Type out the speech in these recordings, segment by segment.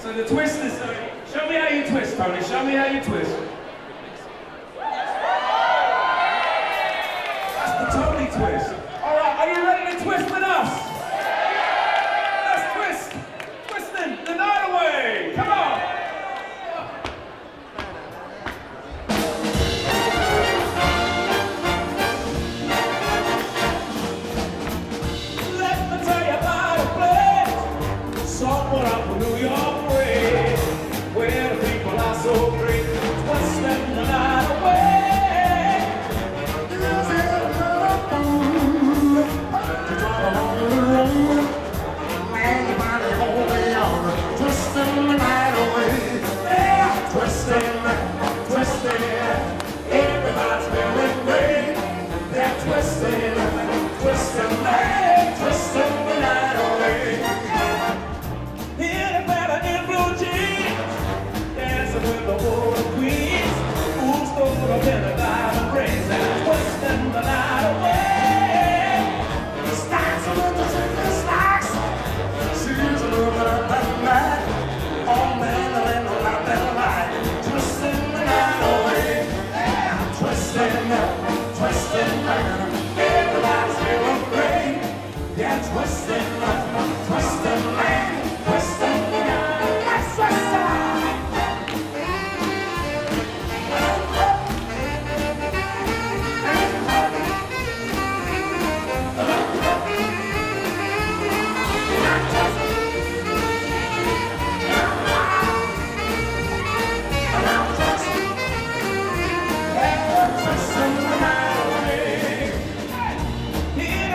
So the twist is, show me how you twist, Tony. Show me how you twist. That's the Tony twist. All right, are you ready to twist with us? Let's twist. Twistin the night away. Come on. Let me tell you about a place somewhere up in New York way, where the people are so great, twisting the night away. Twisting the night away, yeah, twisting, twisting, everybody's feeling great. They're twisting, twisting, twisting the night away. In a better in blue jeans, dancing with the world queens, who's stood up in the diamond rings and twisting the night away. Stacks of the stacks, she's a little bit of that night. Oh man, there ain't no light that light. Twisting the night away, yeah, twisting, twisting, everybody's feeling great. Yeah, twisting, twisting, twisting the night. Let's twist it.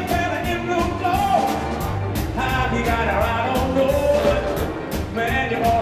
You got her, I don't know, but man, you're